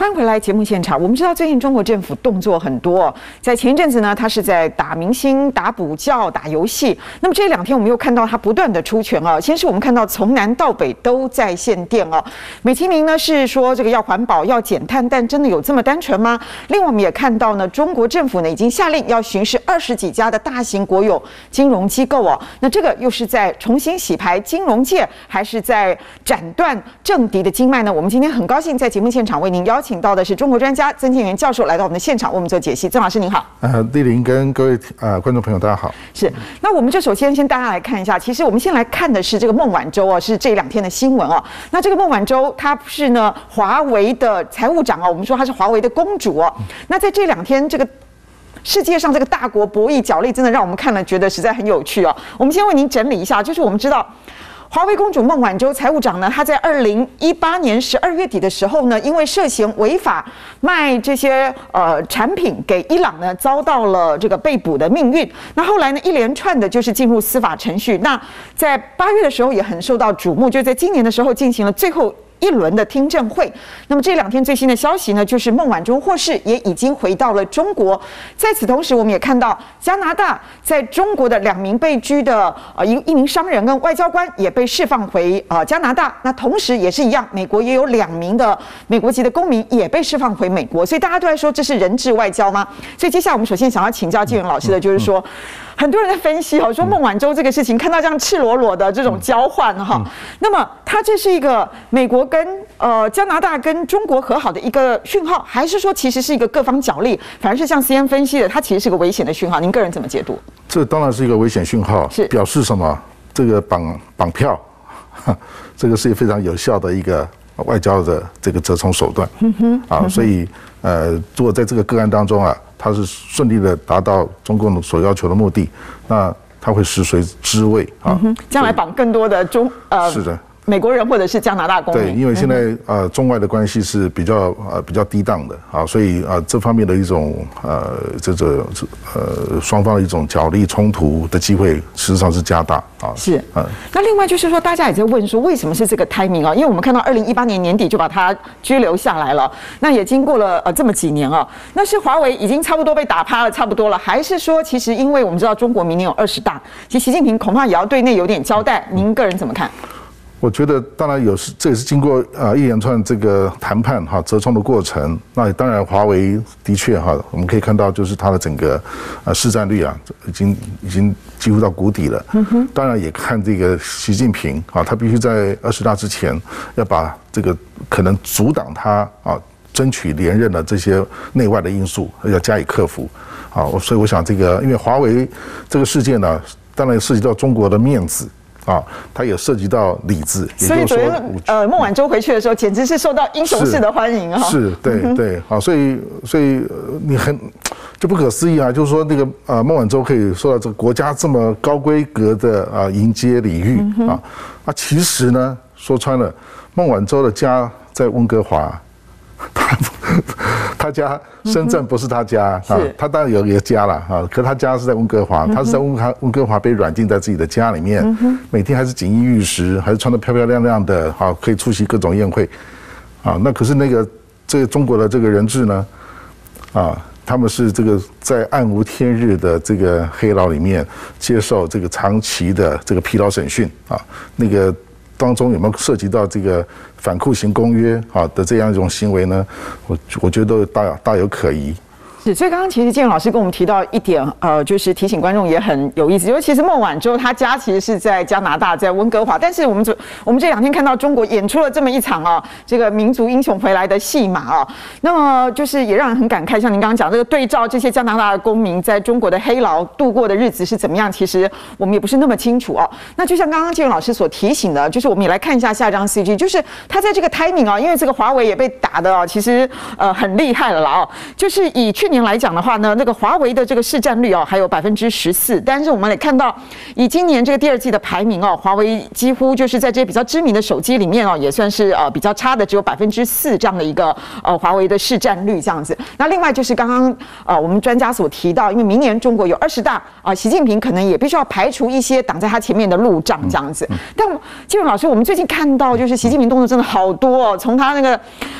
欢迎回来节目现场。我们知道最近中国政府动作很多，在前一阵子呢，他是在打明星、打补教、打游戏。那么这两天我们又看到他不断的出拳啊。先是我们看到从南到北都在限电啊。美其名呢是说这个要环保、要减碳，但真的有这么单纯吗？另外我们也看到呢，中国政府呢已经下令要巡视20几家的大型国有金融机构哦。那这个又是在重新洗牌金融界，还是在斩断政敌的经脉呢？我们今天很高兴在节目现场为您邀请到的是中国专家曾建元教授来到我们的现场，为我们做解析。曾老师您好。 丽玲跟各位观众朋友大家好。 是，那我们就首先大家来看一下，其实我们先来看的是这个孟晚舟哦，是这两天的新闻哦。那这个孟晚舟她是呢华为的财务长哦，我们说她是华为的公主哦。那在这两天这个世界上这个大国博弈角力，真的让我们看了觉得实在很有趣哦。我们先为您整理一下，就是我们知道华为公主孟晚舟财务长呢，她在2018年12月底的时候呢，因为涉嫌违法卖这些产品给伊朗呢，遭到了这个被捕的命运。那后来呢，一连串的就是进入司法程序。那在8月的时候也很受到瞩目，就在今年的时候进行了最后一轮的听证会。那么这两天最新的消息呢，就是孟晚舟获释，也已经回到了中国。在此同时，我们也看到加拿大在中国的2名被拘的一名商人跟外交官也被释放回加拿大。那同时也是一样，美国也有2名的美国籍的公民也被释放回美国。所以大家都在说这是人质外交吗？所以接下来我们首先想要请教建元老师的就是说，很多人在分析说孟晚舟这个事情，看到这样赤裸裸的这种交换哈，那么它这是一个美国跟加拿大跟中国和好的一个讯号，还是说其实是一个各方角力？反而是像 CNN 分析的，它其实是个危险的讯号。您个人怎么解读？ 这当然是一个危险讯号，是表示什么？这个绑票，这个是非常有效的一个外交的这个折冲手段。所以如果在这个个案当中啊，他是顺利的达到中共所要求的目的，那他会食髓知味啊。 将来绑更多的是的。 美国人或者是加拿大公民， 对，因为现在中外的关系是比较低档的啊，所以这方面的一种双方的一种角力冲突的机会，事实上是加大啊。 是，那另外就是说，大家也在问说，为什么是这个 timing 啊？因为我们看到2018年年底就把他拘留下来了，那也经过了这么几年啊，那是华为已经差不多被打趴了，差不多了，还是说其实因为我们知道中国明年有20大，其实习近平恐怕也要对内有点交代，您个人怎么看？ 我觉得当然这也是经过一连串这个谈判折冲的过程。那当然华为的确我们可以看到就是它的整个市占率已经几乎到谷底了。当然也看这个习近平他必须在20大之前要把这个可能阻挡他争取连任的这些内外的因素要加以克服。所以我想这个因为华为这个事件呢，当然涉及到中国的面子。它也涉及到理智， 所以昨天孟晚舟回去的时候，简直是受到英雄式的欢迎啊！ 是，对，所以你就不可思议啊！就是说那个孟晚舟可以受到这个国家这么高规格的迎接礼遇其实呢，说穿了，孟晚舟的家在温哥华。他家深圳不是他家他当然有一个家了可他家是在温哥华，他是在温哥华被软禁在自己的家里面，每天还是锦衣玉食，还是穿得漂漂亮亮的可以出席各种宴会那可是这个中国的这个人质呢他们是这个在暗无天日的这个黑牢里面接受这个长期的这个疲劳审讯那个当中有没有涉及到这个反酷刑公约的这样一种行为呢？我觉得大有可疑。 是，所以刚刚其实建元老师跟我们提到一点，就是提醒观众也很有意思，尤其是孟晚舟她家其实是在加拿大，在温哥华，但是我们这两天看到中国演出了这么一场这个民族英雄回来的戏码那么就是也让人很感慨，像您刚刚讲这个对照这些加拿大的公民在中国的黑牢度过的日子是怎么样，其实我们也不是那么清楚那就像刚刚建元老师所提醒的，就是我们也来看一下下张 CG， 就是他在这个 timing 因为这个华为也被打的其实很厉害了啦就是以去年来讲的话呢，那个华为的这个市占率还有14%，但是我们也看到，以今年这个第2季的排名华为几乎就是在这些比较知名的手机里面也算是比较差的，只有4%这样的一个华为的市占率这样子。那另外就是刚刚我们专家所提到，因为明年中国有20大习近平可能也必须要排除一些挡在他前面的路障这样子。但建元老师，我们最近看到就是习近平动作真的好多从他那个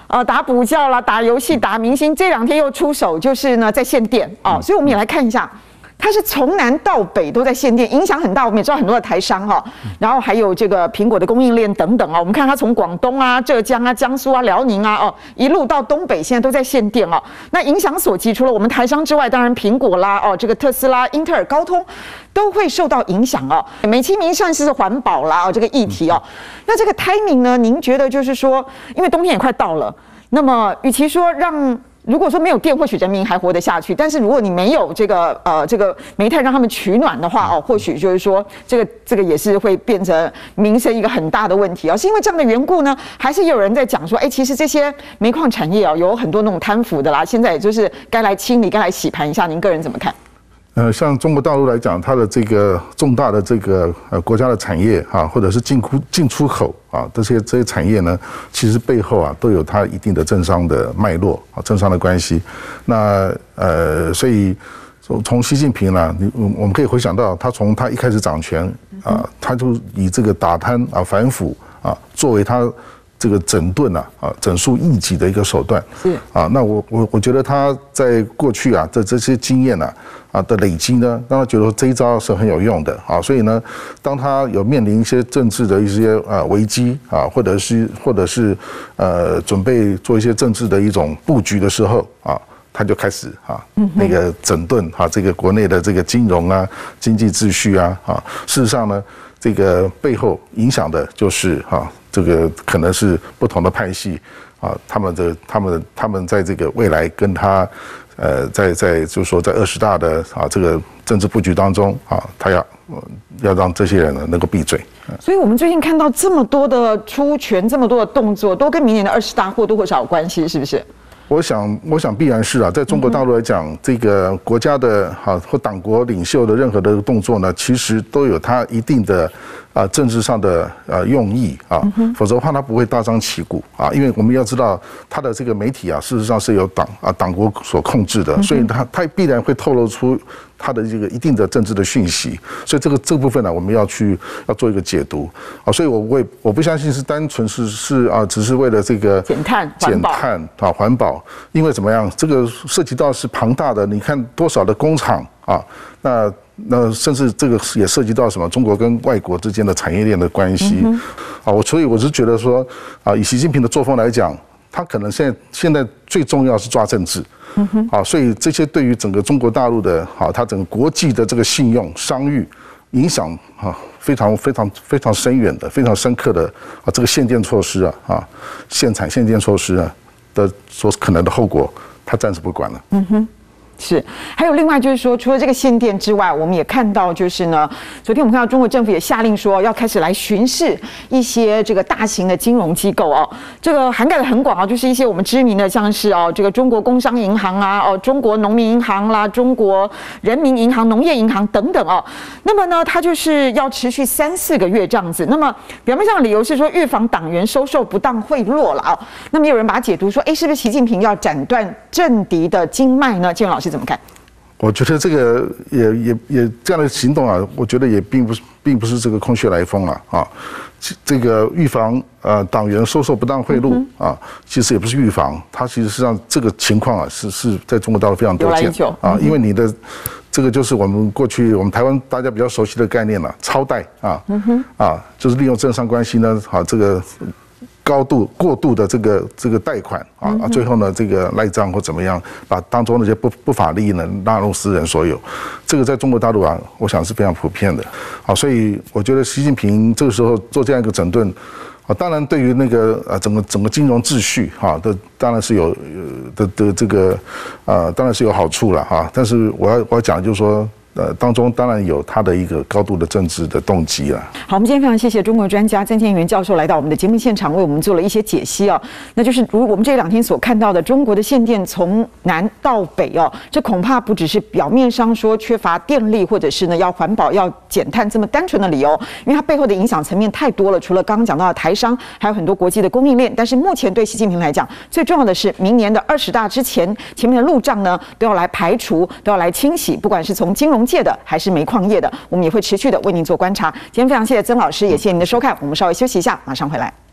打补教啦，打游戏，打明星，这2天又出手，就是呢在限电啊，所以我们也来看一下。它是从南到北都在限电，影响很大。我们也知道很多的台商哈，然后还有这个苹果的供应链等等啊。我们看它从广东啊、浙江啊、江苏啊、辽宁啊一路到东北，现在都在限电哦。那影响所及，除了我们台商之外，当然苹果啦、这个特斯拉、英特尔、高通都会受到影响哦。美其名算是环保啦这个议题哦。那这个 timing 呢？您觉得就是说，因为冬天也快到了，那么与其说如果说没有电，或许人民还活得下去。但是如果你没有这个煤炭让他们取暖的话或许就是说这个也是会变成民生一个很大的问题是因为这样的缘故呢？还是有人在讲说，其实这些煤矿产业有很多那种贪腐的啦，现在也就是该来清理、该来洗盘一下。您个人怎么看？ 像中国大陆来讲，它的这个重大的这个国家的产业或者是进出口这些产业呢，其实背后都有它一定的政商的脉络政商的关系。那所以从习近平呢，我们可以回想到从他一开始掌权他就以这个打贪反腐作为他这个整顿整肃异己的一个手段。是那我觉得他在过去这些经验的累积呢，让他觉得这一招是很有用的所以呢，当他有面临一些政治的一些危机或者是准备做一些政治的一种布局的时候他就开始那个整顿这个国内的这个金融经济秩序事实上呢，这个背后影响的就是这个可能是不同的派系他们在这个未来跟他在就是说在20大的这个政治布局当中他要让这些人能够闭嘴。 所以我们最近看到这么多的出拳，这么多的动作，都跟明年的20大或多或少有关系，是不是？ 我想必然是在中国大陆来讲，这个国家的或党国领袖的任何的动作呢，其实都有它一定的政治上的用意否则的话它不会大张旗鼓因为我们要知道它的这个媒体事实上是由党国所控制的，所以它必然会透露出它的这个一定的政治的讯息，所以这部分呢，我们要做一个解读所以我不相信是单纯是只是为了这个减碳环保，因为怎么样，这个涉及到是庞大的，你看多少的工厂那甚至这个也涉及到什么中国跟外国之间的产业链的关系所以我是觉得说以习近平的作风来讲，他可能现在最重要是抓政治所以这些对于整个中国大陆的他整个国际的这个信用商誉影响非常深远的、非常深刻的这个限电措施限产限电措施的所可能的后果，他暂时不管了。 是，还有另外就是说，除了这个限电之外，我们也看到就是呢，昨天我们看到中国政府也下令说要开始来巡视一些这个大型的金融机构这个涵盖的很广就是一些我们知名的，像是这个中国工商银行中国农民银行啦、中国人民银行、农业银行等等那么呢，它就是要持续3-4个月这样子。那么表面上的理由是说预防党员收受不当贿赂了那么有人把它解读说，是不是习近平要斩断政敌的经脉呢？建文老师怎么看？ 我觉得这个也这样的行动我觉得也并不是这个空穴来风这个预防党员收受不当贿赂其实也不是预防，它其实是让这个情况是在中国大陆非常多见因为你的这个就是我们过去我们台湾大家比较熟悉的概念了，超贷就是利用政商关系呢这个过度的这个贷款最后呢这个赖账或怎么样，把当中那些不法利益呢纳入私人所有，这个在中国大陆我想是非常普遍的所以我觉得习近平这个时候做这样一个整顿当然对于那个整个金融秩序当然是有这个当然是有好处了但是我要讲的就是说当中当然有他的一个高度的政治的动机了。 好，我们今天非常谢谢中国专家曾建元教授来到我们的节目现场，为我们做了一些解析那就是如我们这2天所看到的，中国的限电从南到北这恐怕不只是表面上说缺乏电力，或者是呢要环保、要减碳这么单纯的理由，因为它背后的影响层面太多了。除了刚刚讲到的台商，还有很多国际的供应链。但是目前对习近平来讲，最重要的是明年的20大之前面的路障呢都要来排除，都要来清洗，不管是从金融界的还是煤矿业的，我们也会持续的为您做观察。今天非常谢谢曾老师，也谢谢您的收看，我们稍微休息一下，马上回来。